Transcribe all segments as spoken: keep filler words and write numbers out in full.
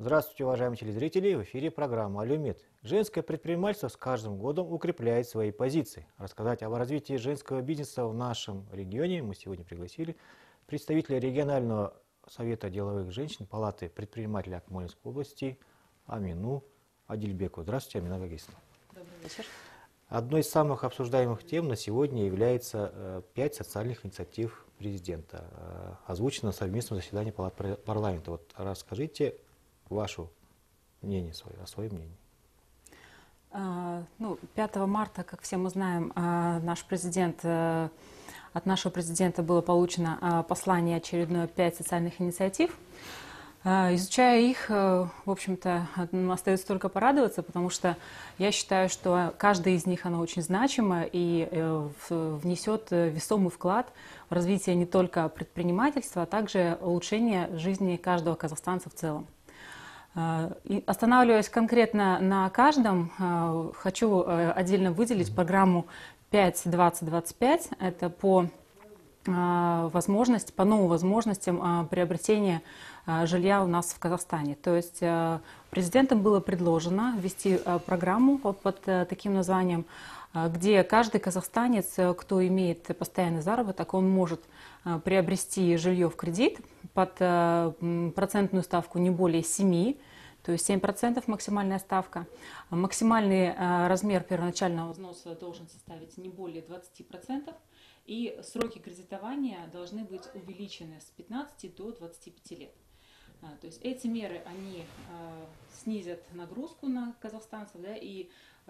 Здравствуйте, уважаемые телезрители! В эфире программа «Алюмет». Женское предпринимательство с каждым годом укрепляет свои позиции. Рассказать об развитии женского бизнеса в нашем регионе мы сегодня пригласили представителя регионального совета деловых женщин Палаты предпринимателей Акмолинской области Амину Адильбекову. Здравствуйте, Амина Гагисовна. Добрый вечер. Одной из самых обсуждаемых тем на сегодня является пять социальных инициатив президента, озвучено на совместном заседании Палат парламента. Вот расскажите ваше мнение, свое, о своем мнении. А, ну, пятого марта, как все мы знаем, наш президент, от нашего президента было получено послание очередное пять социальных инициатив. Изучая их, в общем-то, остается только порадоваться, потому что я считаю, что каждая из них, она очень значима и внесет весомый вклад в развитие не только предпринимательства, а также улучшение жизни каждого казахстанца в целом. И останавливаясь конкретно на каждом, хочу отдельно выделить программу пять двадцать двадцать пять. Это по возможности, по новым возможностям приобретения жилья у нас в Казахстане. То есть президентом было предложено ввести программу под таким названием, где каждый казахстанец, кто имеет постоянный заработок, он может приобрести жилье в кредит под процентную ставку не более семи, то есть семь процентов максимальная ставка. Максимальный размер первоначального взноса должен составить не более двадцати процентов, и сроки кредитования должны быть увеличены с пятнадцати до двадцати пяти лет. То есть эти меры, они снизят нагрузку на казахстанцев, да, и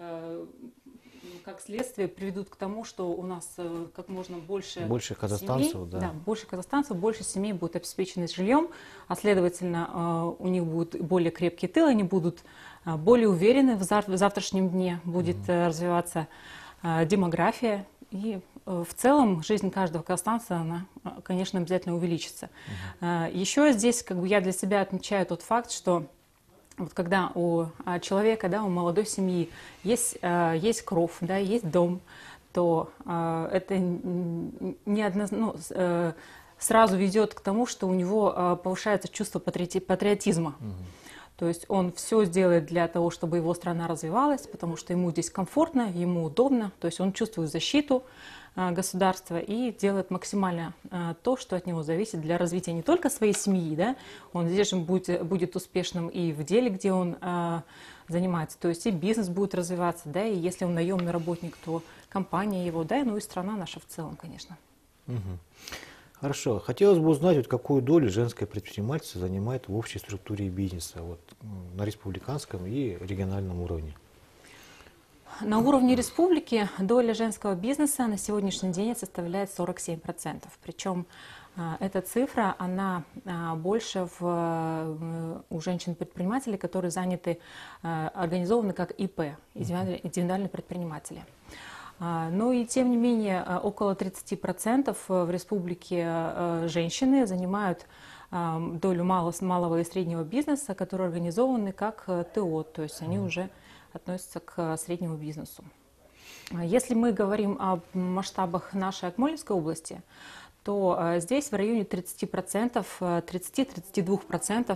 как следствие приведут к тому, что у нас как можно больше, больше казахстанцев, семей, да. Да, больше казахстанцев, больше семей будут обеспечены жильем, а следовательно у них будет более крепкий тыл, они будут более уверены в завтрашнем дне, будет mm-hmm. развиваться демография, и в целом жизнь каждого казахстанца, она, конечно, обязательно увеличится. Mm-hmm. Еще здесь как бы я для себя отмечаю тот факт, что вот когда у человека, да, у молодой семьи есть, есть кров, да, есть дом, то это не одно, ну, сразу ведет к тому, что у него повышается чувство патриотизма. Угу. То есть он все сделает для того, чтобы его страна развивалась, потому что ему здесь комфортно, ему удобно, то есть он чувствует защиту государства и делает максимально то, что от него зависит для развития не только своей семьи, да, он здесь же будет, будет успешным и в деле, где он а, занимается, то есть и бизнес будет развиваться, да, и если он наемный работник, то компания его, да, ну и страна наша в целом, конечно. Угу. Хорошо. Хотелось бы узнать, вот, какую долю женское предпринимательство занимает в общей структуре бизнеса вот, на республиканском и региональном уровне. На уровне республики доля женского бизнеса на сегодняшний день составляет сорок семь процентов. Причем эта цифра, она больше в, у женщин-предпринимателей, которые заняты, организованы как И П, индивидуальные предприниматели. Но и тем не менее, около тридцати процентов в республике женщины занимают долю малого и среднего бизнеса, которые организованы как Т О, то есть они уже относятся к среднему бизнесу. Если мы говорим о масштабах нашей Акмолинской области, то здесь в районе тридцати процентов, тридцати-тридцати двух процентов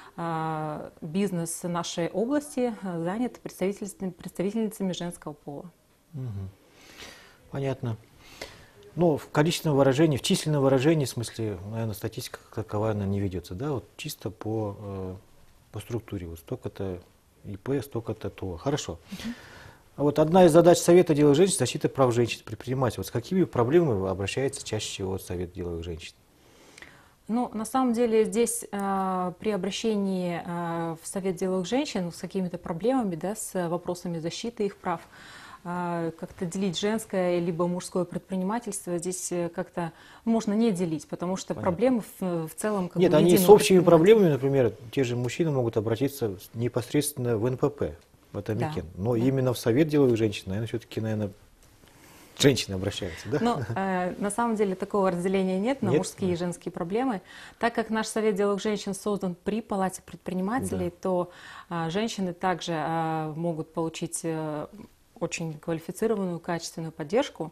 бизнес нашей области занят представительницами, представительницами женского пола. Угу. Понятно. Ну, в количественном выражении, в численном выражении, в смысле, наверное, статистика как таковая, она не ведется, да, вот чисто по, по структуре, вот столько-то И П, столько-то Т О. Хорошо. Uh-huh. А вот одна из задач Совета деловых женщин – защита прав женщин, предпринимателей. Вот с какими проблемами обращается чаще всего Совет деловых женщин? Ну, на самом деле здесь э, при обращении э, в Совет деловых женщин с какими-то проблемами, да, с вопросами защиты их прав, э, как-то делить женское либо мужское предпринимательство здесь как-то можно не делить, потому что Понятно. Проблемы в, в целом... Как Нет, бы, они с общими проблемами, например, те же мужчины могут обратиться непосредственно в Н П П, в Атамекен, да, но да. именно в Совет деловых женщин, наверное, все-таки, наверное, женщины обращаются, да? Ну, э, на самом деле такого разделения нет на нет? мужские и женские проблемы. Так как наш Совет деловых женщин создан при Палате предпринимателей, да. то э, женщины также э, могут получить э, очень квалифицированную, качественную поддержку.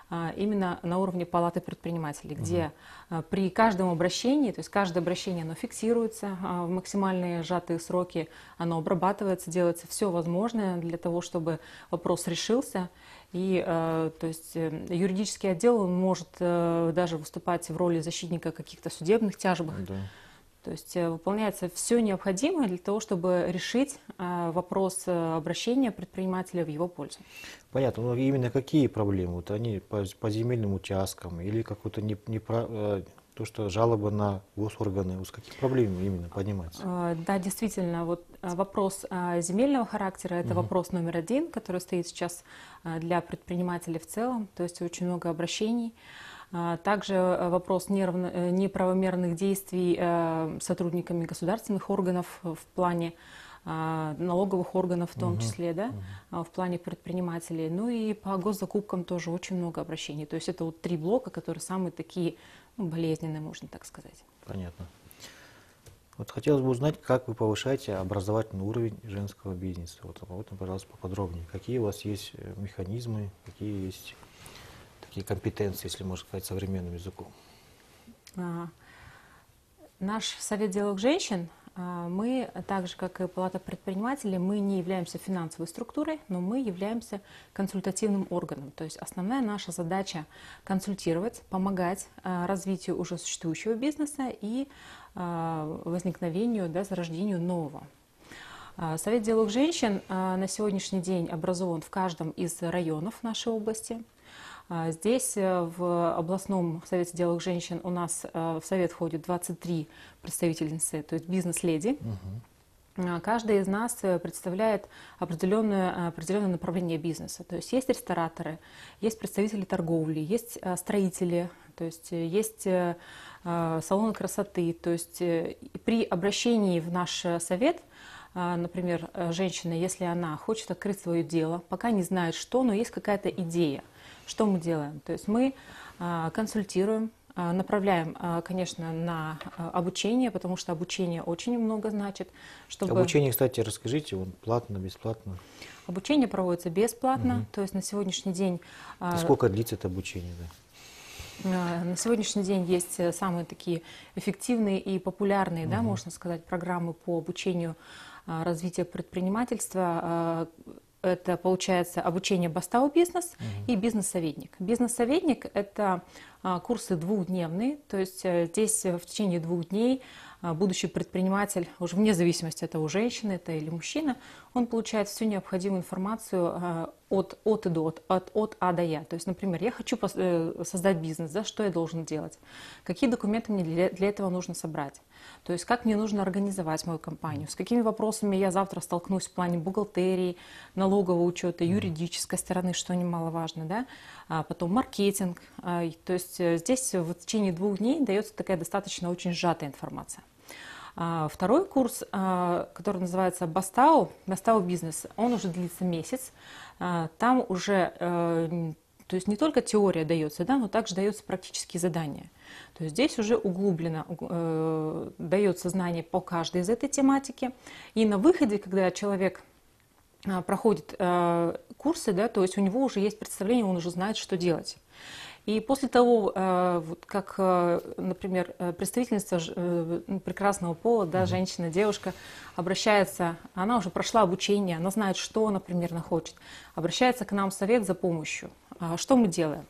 именно на уровне палаты предпринимателей, где угу. при каждом обращении, то есть каждое обращение, оно фиксируется в максимальные сжатые сроки, оно обрабатывается, делается все возможное для того, чтобы вопрос решился. И то есть юридический отдел он может даже выступать в роли защитника каких-то судебных тяжбах. Да. То есть выполняется все необходимое для того, чтобы решить вопрос обращения предпринимателя в его пользу. Понятно. Но именно какие проблемы? Вот они по, по земельным участкам или какую-то не, не, то, что жалобы на госорганы, с каких проблем именно поднимаются? Да, действительно, вот вопрос земельного характера – это угу. вопрос номер один, который стоит сейчас для предпринимателей в целом, то есть очень много обращений. Также вопрос неравно, неправомерных действий сотрудниками государственных органов в плане налоговых органов в том угу. числе, да, угу. в плане предпринимателей. Ну и по госзакупкам тоже очень много обращений. То есть это вот три блока, которые самые такие ну, болезненные, можно так сказать. Понятно. Вот хотелось бы узнать, как вы повышаете образовательный уровень женского бизнеса. Вот об этом, пожалуйста, поподробнее. Какие у вас есть механизмы, какие есть такие компетенции, если можно сказать современным языком? А, наш совет диалог женщин, а, мы, так же как и Палата предпринимателей, мы не являемся финансовой структурой, но мы являемся консультативным органом. То есть основная наша задача консультировать, помогать а, развитию уже существующего бизнеса и а, возникновению, да, зарождению нового. А, совет диалог женщин а, на сегодняшний день образован в каждом из районов нашей области. Здесь, в областном совете диалог женщин, у нас в совет входит двадцать три представительницы, то есть бизнес-леди. Угу. Каждая из нас представляет определенное, определенное направление бизнеса. То есть есть рестораторы, есть представители торговли, есть строители, то есть есть салоны красоты. То есть при обращении в наш совет, например, женщина, если она хочет открыть свое дело, пока не знает что, но есть какая-то идея, что мы делаем? То есть мы а, консультируем, а, направляем, а, конечно, на а, обучение, потому что обучение очень много значит. Чтобы... Обучение, кстати, расскажите, он платно, бесплатно? Обучение проводится бесплатно, угу. то есть на сегодняшний день… И сколько длится это обучение? Да? На сегодняшний день есть самые такие эффективные и популярные, угу. да, можно сказать, программы по обучению развития предпринимательства. Это получается обучение Бастау бизнес uh-huh. и бизнес-советник. Бизнес-советник – это а, курсы двухдневные, то есть а, здесь в течение двух дней а, будущий предприниматель, уже вне зависимости от того, женщина это или мужчина, он получает всю необходимую информацию а, от, от и до, от, от, от А до Я. То есть, например, я хочу пос, э, создать бизнес, да, что я должен делать, какие документы мне для, для этого нужно собрать. То есть как мне нужно организовать мою компанию, с какими вопросами я завтра столкнусь в плане бухгалтерии, налогового учета, юридической стороны, что немаловажно, да? А потом маркетинг. А, то есть здесь в течение двух дней дается такая достаточно очень сжатая информация. А, второй курс, а, который называется Бастау, Бастау бизнес, он уже длится месяц. А, там уже… А, то есть не только теория дается, да, но также даются практические задания. То есть здесь уже углублено э, дается знание по каждой из этой тематики. И на выходе, когда человек э, проходит э, курсы, да, то есть у него уже есть представление, он уже знает, что делать. И после того, э, вот как, э, например, представительница э, прекрасного пола, да, женщина, девушка, обращается, она уже прошла обучение, она знает, что она примерно хочет, обращается к нам в совет за помощью. А что мы делаем?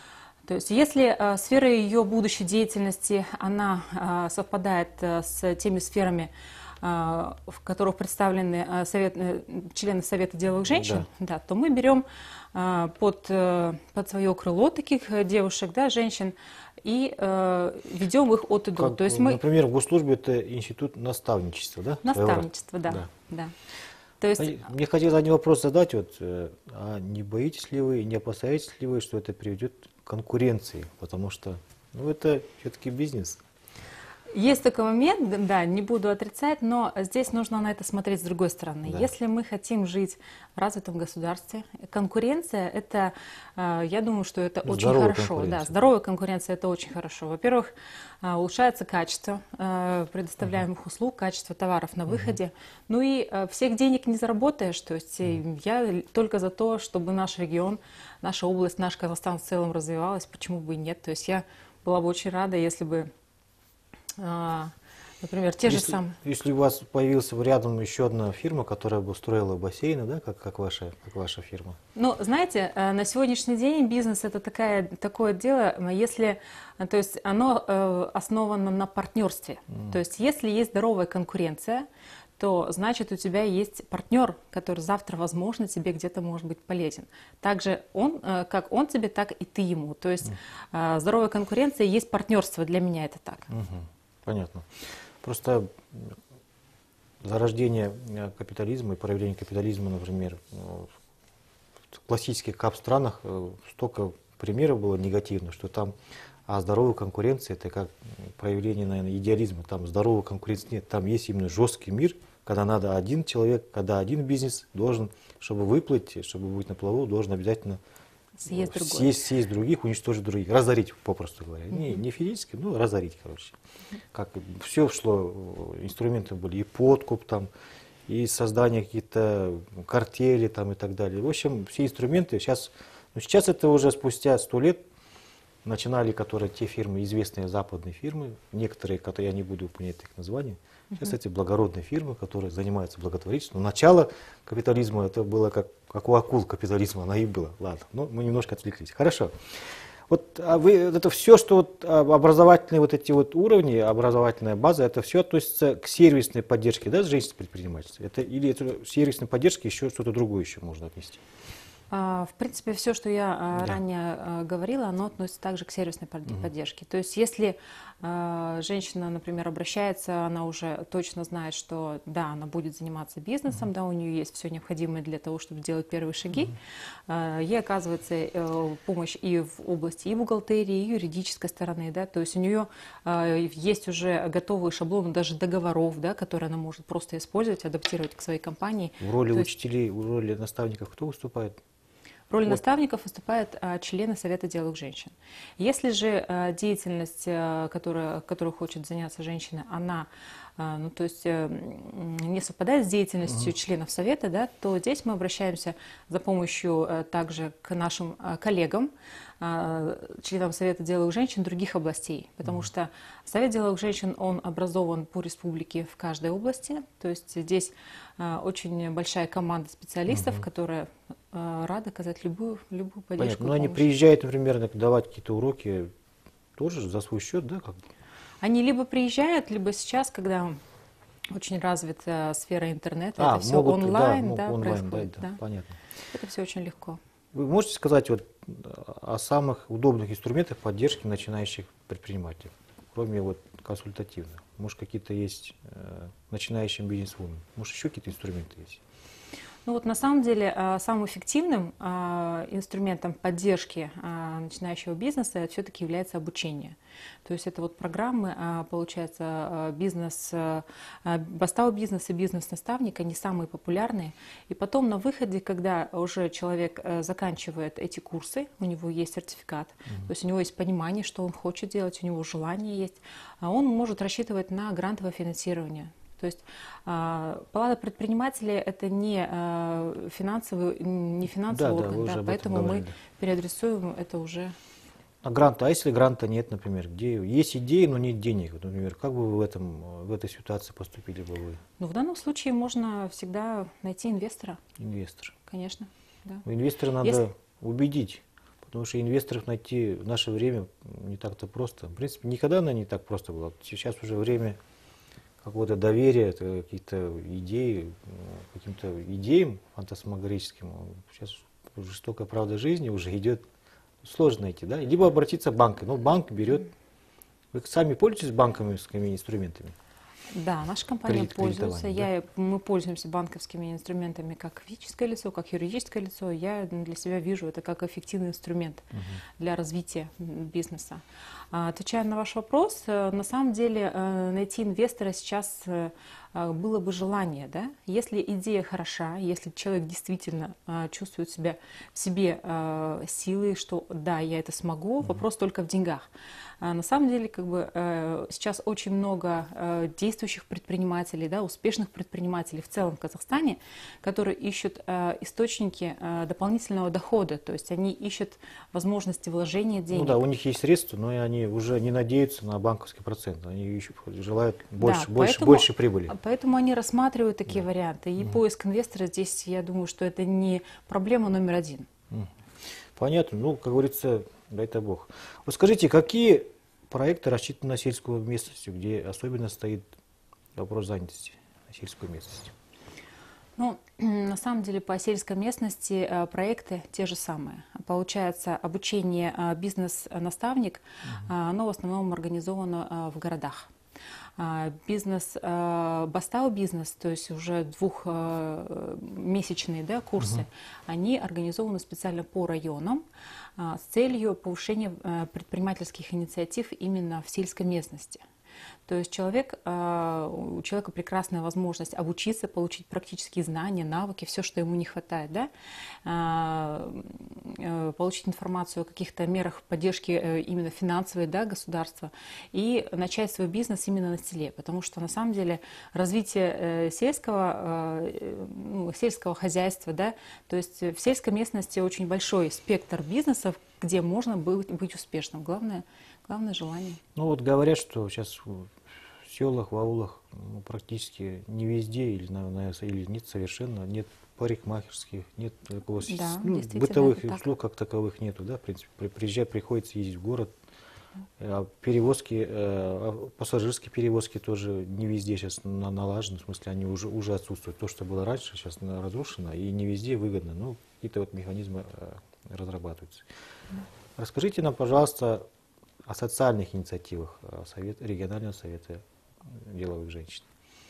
То есть если э, сфера ее будущей деятельности, она э, совпадает э, с теми сферами, э, в которых представлены э, совет, э, члены Совета диалог женщин, да. Да, то мы берем э, под, э, под свое крыло таких э, девушек, да, женщин, и э, ведем их от и до. Как, то есть мы... Например, в госслужбе это институт наставничества, да? Наставничество, да. да. да. То есть... Мне хотелось один вопрос задать. Вот, а не боитесь ли вы, не опасаетесь ли вы, что это приведет к конкуренции? Потому что ну, это все-таки бизнес. Есть такой момент, да, не буду отрицать, но здесь нужно на это смотреть с другой стороны. Да. Если мы хотим жить в развитом государстве, конкуренция, это, э, я думаю, что это очень Здоровая хорошо. Да, конкуренция. здоровая конкуренция – это очень хорошо. Во-первых, э, улучшается качество э, предоставляемых услуг, качество товаров на выходе. Ну и э, всех денег не заработаешь. То есть э, я только за то, чтобы наш регион, наша область, наш Казахстан в целом развивалась, почему бы и нет. То есть я была бы очень рада, если бы, например, те если, же самые. Если у вас появилась рядом еще одна фирма, которая бы устроила бассейны, да, как, как, ваша, как ваша фирма? Ну, знаете, на сегодняшний день бизнес это такая, такое дело, если, то есть оно основано на партнерстве. Mm. То есть если есть здоровая конкуренция, то значит у тебя есть партнер, который завтра, возможно, тебе где-то может быть полезен. Также он, как он тебе, так и ты ему. То есть mm. здоровая конкуренция есть партнерство, для меня это так. Mm-hmm. Понятно. Просто зарождение капитализма и проявление капитализма, например, в классических кап-странах столько примеров было негативных, что там а здоровая конкуренция это как проявление, наверное, идеализма. Там здоровой конкуренции нет, там есть именно жесткий мир, когда надо один человек, когда один бизнес должен, чтобы выплыть, чтобы быть на плаву, должен обязательно съесть, съесть, съесть других, уничтожить других, разорить, попросту говоря. Mm-hmm. не, не физически, но разорить, короче. Как все шло, инструменты были и подкуп, там, и создание каких-то картелей там, и так далее. В общем, все инструменты сейчас, ну, сейчас это уже спустя сто лет начинали, которые те фирмы, известные западные фирмы, некоторые, которые я не буду упоминать их названия, сейчас uh-huh. эти благородные фирмы, которые занимаются благотворительством. Начало капитализма это было как, как у акул капитализма, она и была. Ладно, но мы немножко отвлеклись. Хорошо. Вот а вы, это все, что вот, образовательные вот эти вот уровни, образовательная база, это все относится к сервисной поддержке, да, женщин предпринимательства? Это, или это сервисной поддержки еще что-то другое еще можно отнести? В принципе, все, что я Да. ранее говорила, оно относится также к сервисной поддержке. Mm-hmm. То есть, если женщина, например, обращается, она уже точно знает, что да, она будет заниматься бизнесом, mm-hmm. да, у нее есть все необходимое для того, чтобы сделать первые шаги. Mm-hmm. Ей оказывается помощь и в области и бухгалтерии, и юридической стороны, да, то есть у нее есть уже готовые шаблоны даже договоров, да, которые она может просто использовать, адаптировать к своей компании. В роли то учителей, есть... в роли наставников кто выступает? В роли вот. наставников выступают а, члены Совета диалог женщин. Если же а, деятельность, а, которая, которой хочет заняться женщина, она а, ну, то есть, а, не совпадает с деятельностью uh-huh. членов Совета, да, то здесь мы обращаемся за помощью а, также к нашим а, коллегам, а, членам Совета диалог женщин других областей. Потому uh-huh. что Совет диалог женщин, он образован по республике в каждой области. То есть здесь а, очень большая команда специалистов, uh-huh. которая рада оказать любую, любую поддержку. Но они приезжают, например, давать какие-то уроки тоже за свой счет, да? Как? Они либо приезжают, либо сейчас, когда очень развита сфера интернета, а, это все могут, онлайн, да, да, онлайн, происходит. Да, да, да. Понятно. Это все очень легко. Вы можете сказать вот о самых удобных инструментах поддержки начинающих предпринимателей, кроме вот консультативных? Может, какие-то есть э, начинающим бизнес-вумен? Может, еще какие-то инструменты есть? Ну вот на самом деле самым эффективным инструментом поддержки начинающего бизнеса все-таки является обучение. То есть это вот программы, получается, бизнес, бастау бизнес и бизнес-наставник, они самые популярные. И потом на выходе, когда уже человек заканчивает эти курсы, у него есть сертификат, mm-hmm. то есть у него есть понимание, что он хочет делать, у него желание есть, он может рассчитывать на грантовое финансирование. То есть э, палата предпринимателей это не э, финансовый, не финансовый да, орган, да, да, поэтому говорили. мы переадресуем это уже. А гранта, а если гранта нет, например, где есть идеи, но нет денег, например, как бы вы в этом в этой ситуации поступили бы вы? Ну в данном случае можно всегда найти инвестора. Инвестор. Конечно. Да. Инвестора надо если... убедить. Потому что инвесторов найти в наше время не так-то просто. В принципе, никогда она не так просто была. Сейчас уже время какого-то доверия, какие-то идеи, каким-то идеям фантасмагорическим. Сейчас жестокая правда жизни уже идет, сложно найти, да? Либо обратиться в банк. Ну, банк берет. Вы сами пользуетесь банковскими инструментами? Да, наша компания Кредит- пользуется. кредитование, Я, мы пользуемся банковскими инструментами как физическое лицо, как юридическое лицо. Я для себя вижу это как эффективный инструмент для развития м, бизнеса. А, Отвечая на ваш вопрос, э, на самом деле э, найти инвестора сейчас э, э, было бы желание, да? Если идея хороша, если человек действительно э, чувствует себя в себе э, силы, что да, я это смогу, вопрос только в деньгах. А На самом деле, как бы э, сейчас очень много э, действующих предпринимателей, да, успешных предпринимателей в целом в Казахстане, которые ищут э, источники э, дополнительного дохода, то есть они ищут возможности вложения денег. Ну да, у них есть средства, но и они уже не надеются на банковский процент. Они ищут, желают больше, Да, больше, поэтому- больше прибыли. Поэтому они рассматривают такие варианты. И поиск инвестора здесь, я думаю, что это не проблема номер один. Понятно. Ну, как говорится, дай-то Бог. Вот скажите, какие проекты рассчитаны на сельскую местность, где особенно стоит вопрос занятости на сельской местности? Ну, на самом деле по сельской местности э, проекты те же самые. Получается, обучение э, бизнес-наставник, э, оно в основном организовано э, в городах. А, Бизнес, э, бастау бизнес, то есть уже двухмесячные, да, курсы, они организованы специально по районам а, с целью повышения э, предпринимательских инициатив именно в сельской местности. То есть человек, э, у человека прекрасная возможность обучиться, получить практические знания, навыки, все, что ему не хватает, да? А, э, получить информацию о каких-то мерах поддержки э, именно финансовой, да, государства и начать свой бизнес именно на селе, потому что на самом деле развитие э, сельского, э, ну, сельского хозяйства, да, то есть в сельской местности очень большой спектр бизнесов, где можно быть, быть успешным. Главное, главное желание. Ну вот говорят, что сейчас в селах, в аулах ну, практически не везде или, наверное, или нет совершенно, нет парикмахерских, нет такого, Да, ну, действительно, бытовых это так. услуг как таковых нету, да, в принципе, при- приезжать приходится ездить в город. А перевозки, э, пассажирские перевозки тоже не везде сейчас на- налажены, в смысле они уже, уже отсутствуют. То, что было раньше, сейчас на- разрушено и не везде выгодно, но какие-то вот механизмы э, разрабатываются. Расскажите нам, пожалуйста, о социальных инициативах э, совет, регионального совета деловых женщин.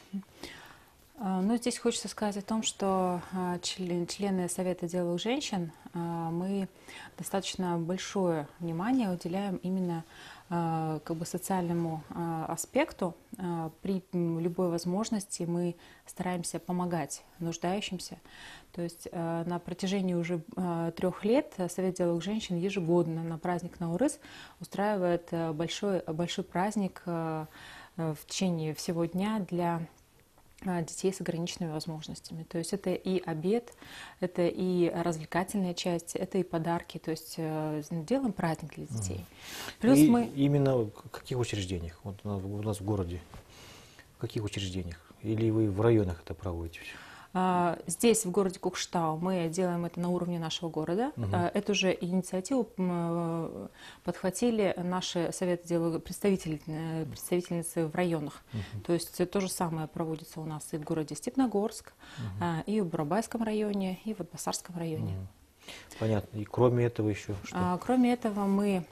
А, Ну, здесь хочется сказать о том, что а, член- члены Совета деловых женщин, а, мы достаточно большое внимание уделяем именно а, как бы социальному а, аспекту. А, При м, любой возможности мы стараемся помогать нуждающимся. То есть а, на протяжении уже а, трех лет Совет деловых женщин ежегодно на праздник Наурыз устраивает а, большой, большой праздник а, а, в течение всего дня для а, детей с ограниченными возможностями. То есть это и обед, это и развлекательная часть, это и подарки. То есть э, делаем праздник для детей. Плюс И мы... именно в каких учреждениях? Вот у нас, у нас в городе. В каких учреждениях? Или вы в районах это проводите? А, Здесь, в городе Кукшетау, мы делаем это на уровне нашего города. Мгм. А, Эту же инициативу м, подхватили наши советы деловых представители, э, представительницы в районах. То есть то же самое проводится у нас и в городе Степногорск, а, и в Бурабайском районе, и в Атбасарском районе. Мгм. Понятно. И кроме этого еще что? А, Кроме этого, мы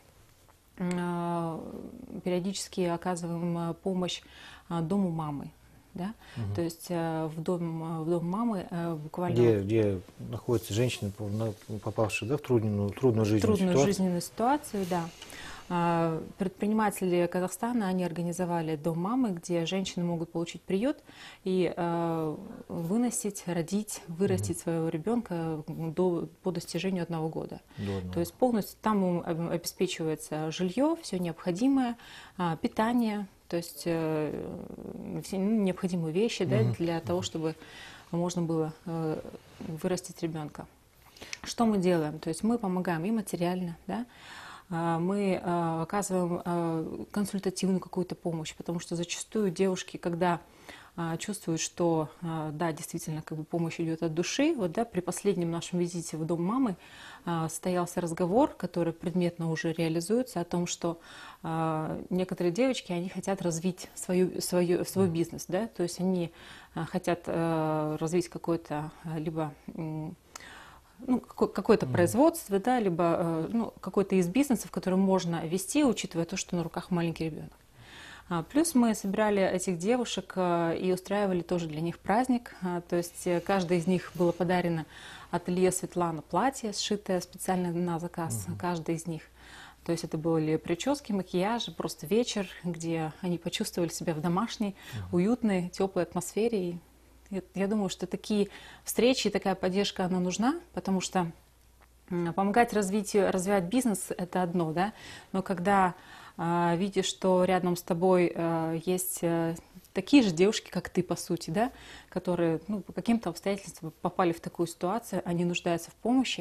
а, периодически оказываем а, помощь а, дому мамы. Да? То есть а, в дом, в дом мамы а, буквально Где, где находятся женщины, попавшие, да, в трудную, трудную жизненную трудную ситуацию? жизненную ситуацию, да. А, Предприниматели Казахстана, они организовали дом мамы, где женщины могут получить приют и а, выносить, родить, вырастить своего ребенка до, по достижению одного года. До одного. То есть полностью там им об- обеспечивается жилье, все необходимое, а, питание, то есть э, все ну, необходимые вещи, да, для того, чтобы можно было э, вырастить ребенка. Что мы делаем? То есть мы помогаем и материально, да? А, мы а, оказываем а, консультативную какую-то помощь, потому что зачастую девушки, когда а, чувствуют, что а, да, действительно, как бы помощь идет от души, вот да, при последнем нашем визите в дом мамы а, состоялся разговор, который предметно уже реализуется, о том, что а, некоторые девочки, они хотят развить свою, свою, свой бизнес, да, то есть они а, хотят а, развить какой-то а, либо м, ну, какое- какое-то производство, да, либо э, ну, какой-то из бизнесов, который можно вести, учитывая то, что на руках маленький ребенок. А, Плюс мы собирали этих девушек а, и устраивали тоже для них праздник. А, То есть э, каждой из них было подарено ателье Светлана платье, сшитое специально на заказ, Мгм. каждой из них. То есть это были прически, макияжи, просто вечер, где они почувствовали себя в домашней, уютной, теплой атмосфере. И я я думаю, что такие встречи и такая поддержка, она нужна, потому что м, помогать развитию, развивать бизнес– это одно, да, но когда а, видишь, что рядом с тобой а, есть а, такие же девушки, как ты, по сути, да, которые ну, по каким-то обстоятельствам попали в такую ситуацию, они нуждаются в помощи.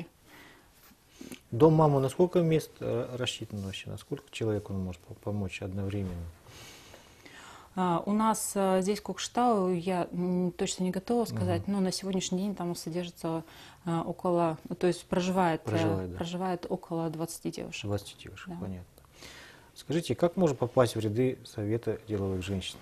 Дом мамы на сколько мест э, рассчитан вообще? На сколько человек он может по- помочь одновременно? А, У нас а, здесь Кокштау, я м, точно не готова сказать, но на сегодняшний день там содержится а, около, ну, то есть проживает, э, Проживает, да. проживает около двадцати девушек. двадцать девушек, Да. понятно. Скажите, как можно попасть в ряды Совета деловых женщин?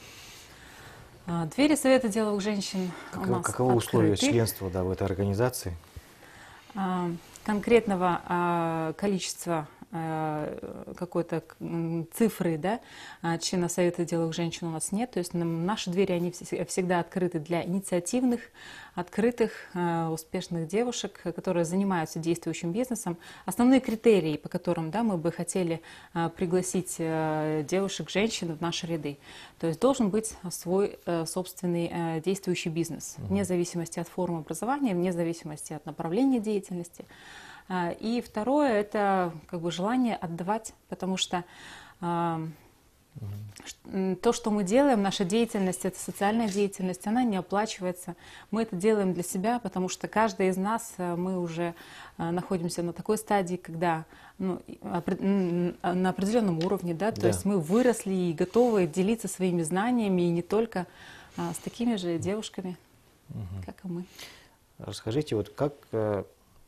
А, Двери Совета деловых женщин у Как- нас каковы условия открыты. членства, да, в этой организации? А, Конкретного а, количества а, какой-то к- м, цифры, да, а, членов Совета деловых женщин у нас нет. То есть нам- наши двери, они вс- всегда открыты для инициативных, открытых, а, успешных девушек, которые занимаются действующим бизнесом. Основные критерии, по которым, да, мы бы хотели а, пригласить а, девушек, женщин в наши ряды. То есть должен быть свой э, собственный э, действующий бизнес, вне зависимости от формы образования, вне зависимости от направления деятельности. А, И второе– это как бы желание отдавать, потому что а, ш- м, то, что мы делаем, наша деятельность, это социальная деятельность, она не оплачивается. Мы это делаем для себя, потому что каждый из нас, э, мы уже э, находимся на такой стадии, когда ну, и опре- м, м, на определенном уровне, да, то Да. есть мы выросли и готовы делиться своими знаниями, и не только а, с такими же девушками, как и мы. Расскажите, вот как, э,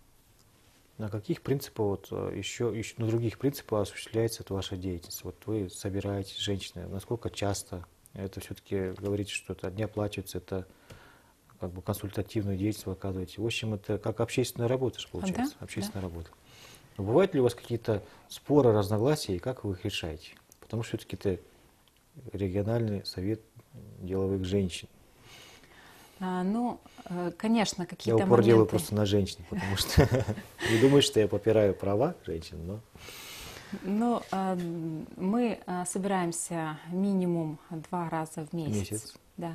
на каких принципах, вот, э, еще, еще, на других принципах осуществляется вот ваша деятельность? Вот вы собираетесь женщины, насколько часто? Это все-таки говорите, что это не оплачивается, это как бы консультативную деятельность вы оказываете. В общем, это как общественная работа же получается, Да, общественная работа. Но бывают ли у вас какие-то споры, разногласия, и как вы их решаете? Потому что все-таки это региональный совет деловых женщин. А, ну, э, конечно, Я какие-то упор делаю моменты. просто на женщин, потому что не думаю, что я попираю права женщин, но Ну, а, мы а, собираемся минимум два раза в месяц. месяц. Да.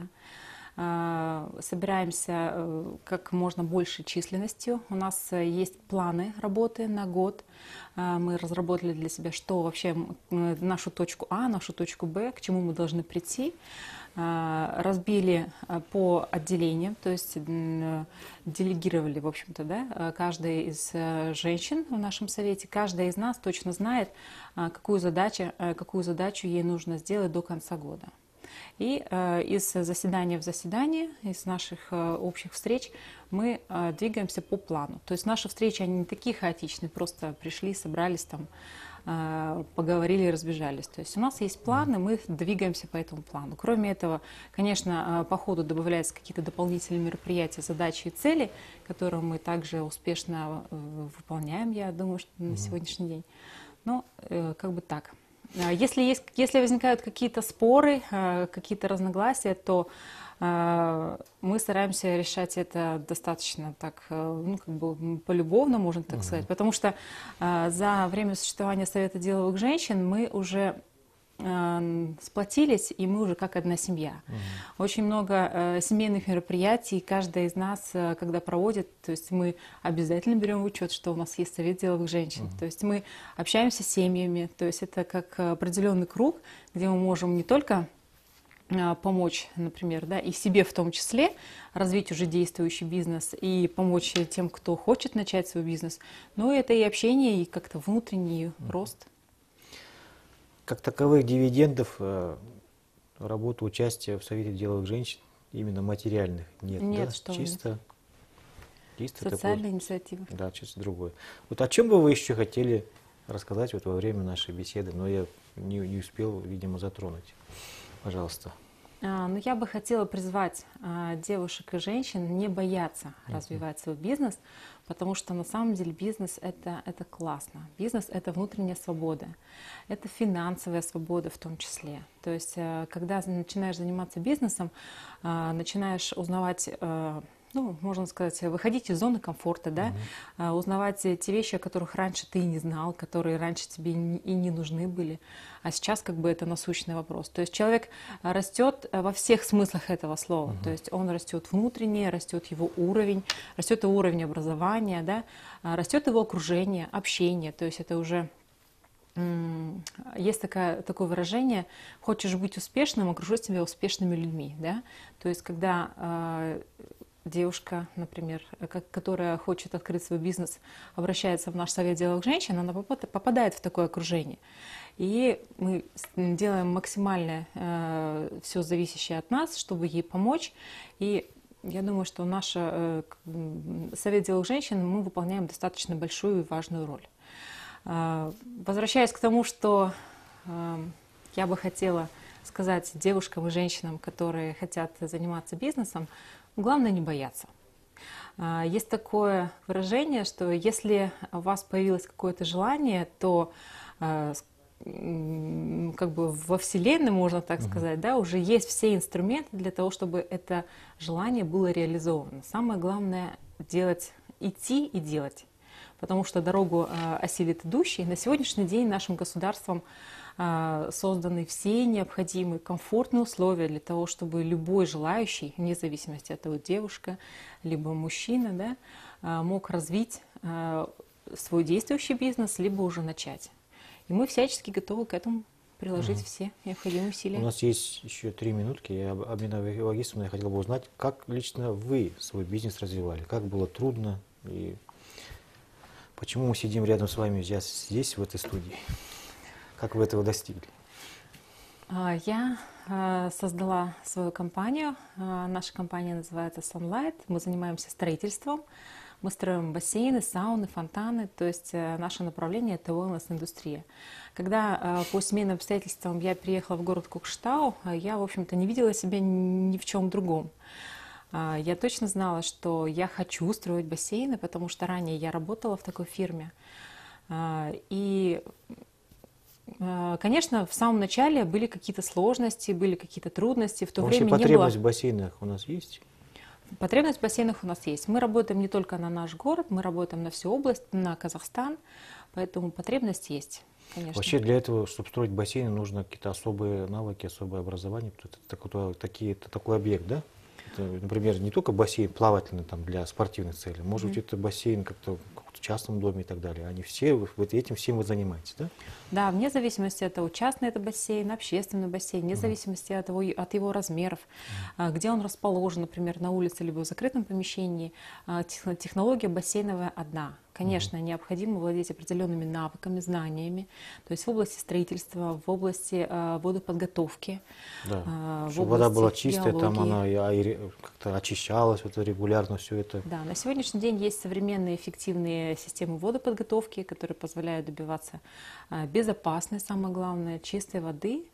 А, Собираемся э, как можно большей численностью. У нас э, есть планы работы на год. А, Мы разработали для себя, что вообще м, э, нашу точку А, нашу точку Б, к чему мы должны прийти. А, Разбили а, по отделениям, то есть м, делегировали, в общем-то, да, а, каждая из э, женщин в нашем совете, каждая из нас точно знает, а, какую задачу, э, какую задачу ей нужно сделать до конца года. И э, из заседания в заседание, из наших э, общих встреч мы э, двигаемся по плану. То есть наши встречи, они не такие хаотичные, просто пришли, собрались там, э, поговорили и разбежались. То есть у нас есть планы, мы двигаемся по этому плану. Кроме этого, конечно, э, по ходу добавляются какие-то дополнительные мероприятия, задачи и цели, которые мы также успешно э, выполняем, я думаю, что на сегодняшний день. Ну, э, как бы так. А Если, есть, если возникают какие-то споры, э, какие-то разногласия, то э, мы стараемся решать это достаточно так, э, ну, как бы м, полюбовно, можно так сказать. Потому что э, за время существования Совета деловых женщин мы уже э, сплотились, и мы уже как одна семья. Очень много э, семейных мероприятий, каждая из нас, э, когда проводит, то есть мы обязательно берем в учет, что у нас есть Совет деловых женщин. То есть мы общаемся с семьями, то есть это как определенный круг, где мы можем не только э, помочь, например, да, и себе в том числе развить уже действующий бизнес и помочь тем, кто хочет начать свой бизнес, но это и общение, и как-то внутренний рост. Как таковых дивидендов э, работы, участия в Совете деловых женщин, именно материальных, нет. Нет, да? что вы, чисто, чисто Социальная такой, инициатива. да, чисто другое. Вот о чем бы вы еще хотели рассказать вот во время нашей беседы, но я не, не успел, видимо, затронуть. Пожалуйста. А, Ну, я бы хотела призвать а, девушек и женщин не бояться развивать свой бизнес, потому что на самом деле бизнес это, это классно. Бизнес это внутренняя свобода, это финансовая свобода в том числе. То есть, а, когда начинаешь заниматься бизнесом, а, начинаешь узнавать, а, ну, можно сказать, выходить из зоны комфорта, да, а, узнавать те вещи, о которых раньше ты и не знал, которые раньше тебе и не и не нужны были, а сейчас как бы это насущный вопрос. То есть человек растет во всех смыслах этого слова, то есть он растет внутренне, растет его уровень, растет его уровень образования, да, а, растет его окружение, общение, то есть это уже м, есть такая, такое выражение: хочешь быть успешным, окружи себя успешными людьми, да, то есть когда а, девушка, например, ко- которая хочет открыть свой бизнес, обращается в наш совет деловых женщин, она попад- попадает в такое окружение. И мы с- м, делаем максимально все зависящее от нас, чтобы ей помочь. И я думаю, что наш э, к- м, совет деловых женщин мы выполняем достаточно большую и важную роль. А, Возвращаясь к тому, что э, я бы хотела сказать девушкам и женщинам, которые хотят заниматься бизнесом, главное не бояться. А, Есть такое выражение, что если у вас появилось какое-то желание, то а, с- м, как бы во Вселенной, можно так сказать, да, уже есть все инструменты для того, чтобы это желание было реализовано. Самое главное делать, идти и делать, потому что дорогу а, осилит идущий. На сегодняшний день нашим государством а, созданы все необходимые комфортные условия для того, чтобы любой желающий, вне зависимости от того, девушка либо мужчина, да, а, мог развить а, свой действующий бизнес, либо уже начать. И мы всячески готовы к этому приложить все необходимые У усилия. нас есть еще три минутки. Я, об- Амина Вагисовна, я хотел бы узнать, как лично вы свой бизнес развивали, как было трудно и почему мы сидим рядом с вами здесь, здесь, в этой студии, как вы этого достигли. А, Я а, создала свою компанию. А, Наша компания называется Sunlight. Мы занимаемся строительством. Мы строим бассейны, сауны, фонтаны. То есть э, наше направление – это wellness-индустрия. Когда а, по семейным обстоятельствам я приехала в город Кукшетау, а, я, в общем-то, не видела себя ни в чем другом. А, Я точно знала, что я хочу строить бассейны, потому что ранее я работала в такой фирме. А, И Э, Конечно, в самом начале были какие-то сложности, были какие-то трудности. В то Вообще время не потребность было... в бассейнах у нас есть? Потребность в бассейнах у нас есть. Мы работаем не только на наш город, мы работаем на всю область, на Казахстан, поэтому потребность есть, конечно. Вообще для этого, чтобы строить бассейны, нужно какие-то особые навыки, особое образование. Это, такой, такие, это такой объект, да? Это, например, не только бассейн плавательный там, для спортивных целей, может быть, это бассейн как-то в каком-то частном доме и так далее. Они все, вот этим всем вы занимаетесь, да? Да, вне зависимости от того, частный это бассейн, общественный бассейн, вне зависимости от его, от его размеров, а, где он расположен, например, на улице либо в закрытом помещении, а, тех- технология бассейновая одна. Конечно, необходимо владеть определенными навыками, знаниями, то есть в области строительства, в области а, водоподготовки, Да. а, в Чтобы вода была области чистая, там геологии. она и аэри- как-то очищалась вот, регулярно, все это. Да, на сегодняшний день есть современные эффективные системы водоподготовки, которые позволяют добиваться а, безопасной, самое главное, чистой воды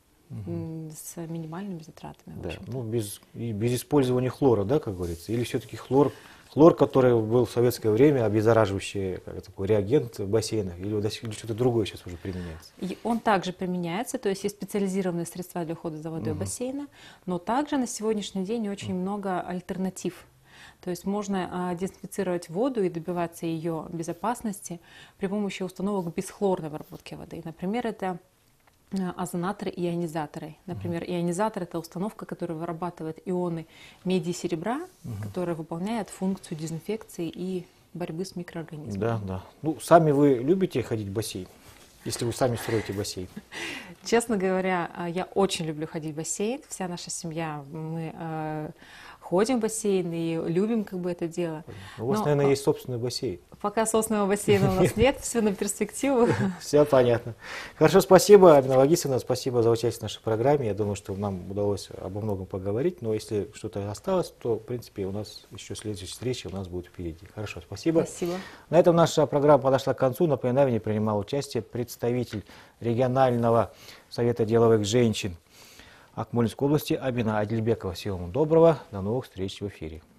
м, с минимальными затратами. В Да, общем-то. ну без, и без использования хлора, да, как говорится, или все-таки хлор, хлор, который был в советское время обеззараживающий как такой реагент в бассейнах, или, вот или что-то другое сейчас уже применяется? И он также применяется, то есть есть специализированные средства для ухода за водой бассейна, но также на сегодняшний день очень много альтернатив. То есть можно а, дезинфицировать воду и добиваться ее безопасности при помощи установок бесхлорной обработки воды. Например, это а, озонаторы и ионизаторы. Например, ионизатор – это установка, которая вырабатывает ионы меди и серебра, которая выполняет функцию дезинфекции и борьбы с микроорганизмами. Да, да. Ну, сами вы любите ходить в бассейн, если вы сами строите бассейн? Честно говоря, а, я очень люблю ходить в бассейн. Вся наша семья, мы э, ходим в бассейн и любим как бы это дело. У вас, Но, наверное, а, есть собственный бассейн. Пока собственного бассейна у нас нет, все на перспективу. Все понятно. Хорошо, спасибо, Амина Вагисовна, спасибо за участие в нашей программе. Я думаю, что нам удалось обо многом поговорить, но если что-то осталось, то, в принципе, у нас еще следующая встреча у нас будет впереди. Хорошо, спасибо. Спасибо. На этом наша программа подошла к концу. Напоминаю, в ней принимал участие представитель регионального совета деловых женщин Акмолинской области Амина Адильбекова. Всего вам доброго. До новых встреч в эфире.